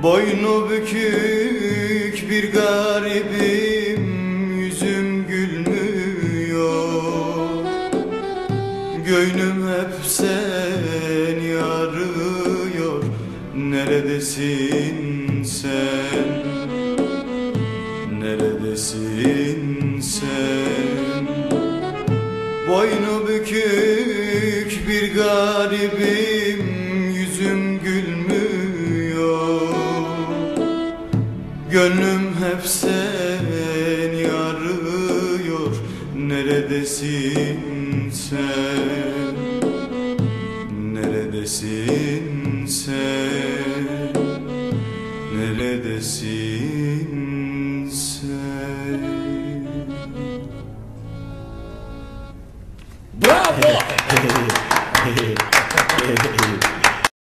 Boynu bükük bir garibim, yüzüm gülmüyor. Gönlüm hep seni arıyor. Neredesin sen? Neredesin sen? Boynu bükük bir garibim, yüzüm gülmüyor. Gönlüm hep seni arıyor. Neredesin sen? Neredesin sen? Neredesin sen? Bravo!